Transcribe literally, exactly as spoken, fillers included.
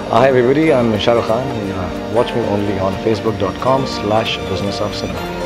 Hi everybody, I'm Shah Rukh Khan. Uh, watch me only on facebook dot com slash business of cinema.